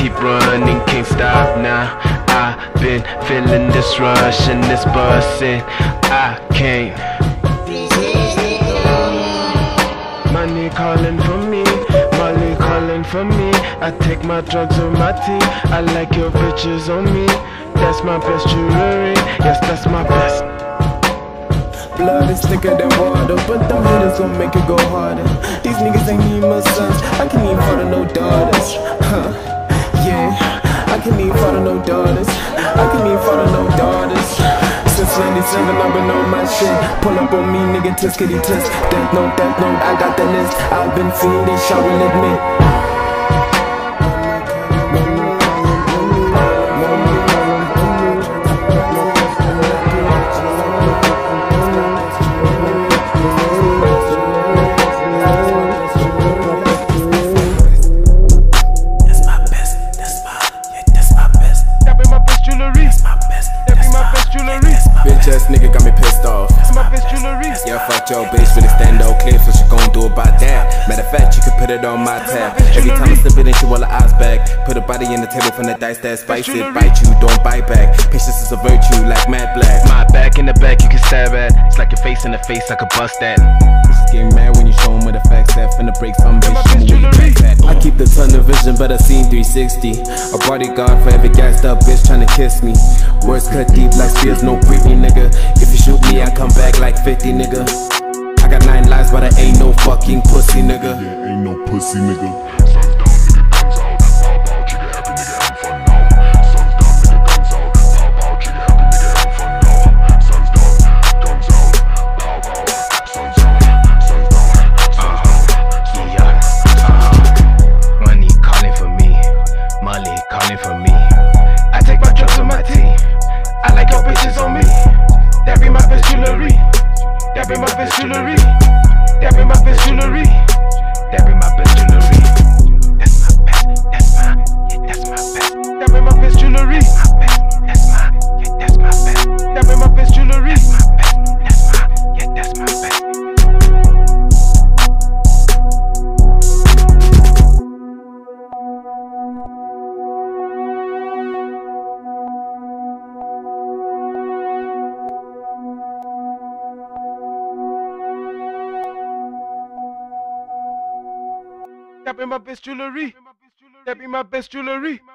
keep running, can't stop now. I've been feeling this rush and this bussin', I can't. Money calling for me, Molly calling for me. I take my drugs on my tea, I like your pictures on me. That's my best jewelry, yes that's my best. Blood is thicker than water, but them hitters gon' make it go harder. These niggas ain't need my sons, I can even father no daughters. Yeah, I can even father no daughters. I can even father no daughters. Since 97 I've been on my shit. Pull up on me, nigga, tiskity tisk. Death note, I got the list. I've been seeing this, y'all will admit. Bitch ass nigga got me pissed off. My best jewelry. Yeah, fuck your bitch with extendo clips. What you gon' do about that? Matter of fact, you can put it on my tab. Every time I slip it in, she roll her eyes back. Put a body in the table from the dice that spice it. Bite you, don't bite back. Patience is a virtue like Matt Black. My back in the back you can stab at. It's like your face in the face, I could bust that. Just get mad when you show 'em where the facts at. Finna break some bitch, show 'em where you back at. I keep the tunnel vision, but I seen 360. A bodyguard for every gassed up bitch tryna kiss me. Words cut deep like spears, no Britney, nigga. If you shoot me, I come back like 50, nigga. I got 9 lives, but I ain't no fucking pussy, nigga. Yeah, ain't no pussy, nigga. Money calling for me, Molly calling for me. I take my drugs on my tea, I like your bitches on me. That be my best jewelry. That be my best jewelry. That be my best jewelry. That be my best jewelry. That's my best. That's my. Yeah, that's my best. That be my best jewelry. That's my. Yeah, that's my best. That be my best jewelry. That's my best. That's my. Yeah, that's my best. That be my best jewelry. That be my best jewelry.